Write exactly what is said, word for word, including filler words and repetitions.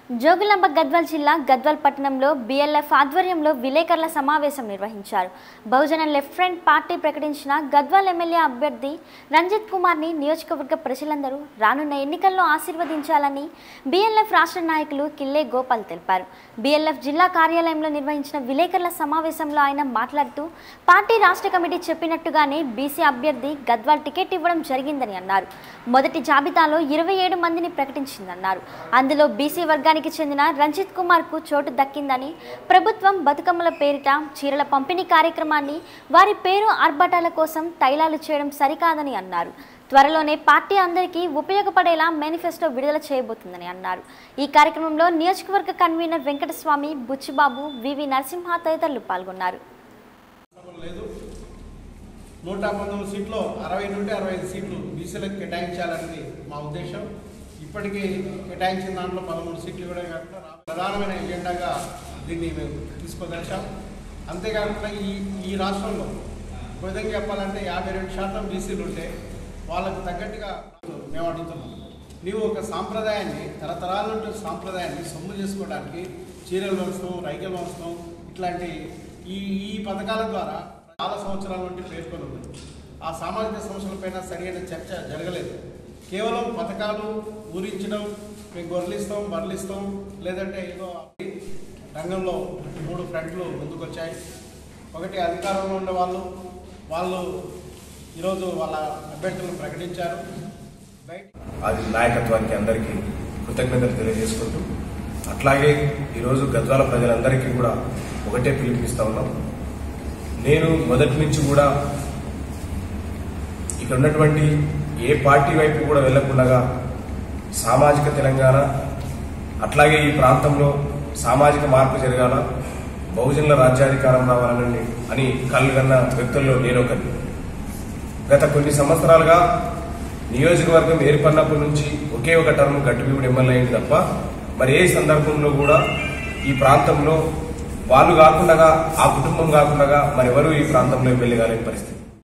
జోగులాంబ గద్వాల్ జిల్లా గద్వాల్ పట్టణంలో బిఎల్ఎఫ్ ఆధ్వర్యంలో విలేకరుల సమావేశం నిర్వహించారు. బహుజన లెఫ్ట్ ఫ్రంట్ పార్టీ ప్రకటించిన గద్వాల్ ఎమ్మెల్యే అభ్యర్థి రంజిత్ కుమార్ని నియోజకవర్గ ప్రజలందరూ రానున్న ఎన్నికల్లో ఆశీర్వదించాలని బిఎల్ఎఫ్ రాష్ట్ర నాయకులు కిల్లే గోపాల్ తెలిపారు. బిఎల్ఎఫ్ జిల్లా కార్యాలయంలో నిర్వహించిన విలేకరుల సమావేశంలో ఆయన మాట్లాడుతూ పార్టీ రాష్ట్ర కమిటీ చెప్పినట్టుగానే బీసీ అభ్యర్థి గద్వాల్ టికెట్ ఇవ్వడం జరిగిందని అన్నారు. మొదటి జాబితాలో ఇరవై ఏడు మందిని ప్రకటించిందన్నారు. అందులో బీసీ వర్గానికి చెందిన రంజిత్ కుమార్ కు చోటు దక్కిందని, ప్రభుత్వం బతుకమ్మల పేరిట చీరల పంపిణీ కార్యక్రమాన్ని వారి పేరు ఆర్భాటాల కోసం తైలాలు చేయడం సరికాదని అన్నారు. త్వరలోనే పార్టీ అందరికీ ఉపయోగపడేలా మేనిఫెస్టో విడుదల చేయబోతుందని అన్నారు. ఈ కార్యక్రమంలో నియోజకవర్గ కన్వీనర్ వెంకటస్వామి, బుచ్చిబాబు, వివి నరసింహ తదితరులు పాల్గొన్నారు. నూట పంతొమ్మిది సీట్లు అరవై నుండి అరవై ఐదు సీట్లు బీసీలకు కేటాయించాలన్నది మా ఉద్దేశం. ఇప్పటికీ కేటాయించిన దాంట్లో పదమూడు సీట్లు కూడా కాకుండా ప్రధానమైన ఎజెండాగా దీన్ని మేము తీసుకుదలిచాం. అంతేకాకుండా ఈ ఈ రాష్ట్రంలో ఒక విధంగా చెప్పాలంటే యాభై రెండు శాతం బీసీలు ఉంటే వాళ్ళకు తగ్గట్టుగా మేము అడుగుతున్నాం. నీవు ఒక సాంప్రదాయాన్ని తరతరాల నుండి సాంప్రదాయాన్ని సొమ్ము చేసుకోవడానికి చీరలు వంచడం, రైకలు వంచడం ఇట్లాంటి ఈ ఈ పథకాల ద్వారా చాలా సంవత్సరాల నుండి పేర్కొని ఉంది. ఆ సామాజిక సమస్యలపైన సరైన చర్చ జరగలేదు. కేవలం పథకాలు ఊరించడం, మేము గొర్రెలిస్తాం, బర్రెలిస్తాం, లేదంటే ఏదో రంగంలో మూడు ఫ్రంట్లు ముందుకొచ్చాయి. ఒకటి అధికారంలో ఉండే వాళ్ళు వాళ్ళు ఈరోజు వాళ్ళ అభ్యర్థులను ప్రకటించారు. అది నాయకత్వానికి అందరికీ కృతజ్ఞతలు తెలియజేసుకుంటూ, అట్లాగే ఈరోజు గద్వాల ప్రజలందరికీ కూడా ఒకటే పిలుపునిస్తా ఉన్నాం. నేను మొదటి నుంచి కూడా ఇక్కడ ఉన్నటువంటి ఏ పార్టీ వైపు కూడా వెళ్లకుండా సామాజిక తెలంగాణ, అట్లాగే ఈ ప్రాంతంలో సామాజిక మార్పు జరగాల, బహుజనుల రాజ్యాధికారం రావాలని అని కళ్ళు కన్న వ్యక్తుల్లో నేను ఒకటి. గత కొన్ని సంవత్సరాలుగా నియోజకవర్గం ఏర్పడినప్పటి నుంచి ఒకే ఒక టర్మ్ గట్టిబీవుడు ఎమ్మెల్యే అయింది తప్ప మరి ఏ సందర్భంలో కూడా ఈ ప్రాంతంలో వాళ్ళు కాకుండా, ఆ కుటుంబం కాకుండా మరెవరూ ఈ ప్రాంతంలో ఎమ్మెల్యే కాలేని పరిస్థితి.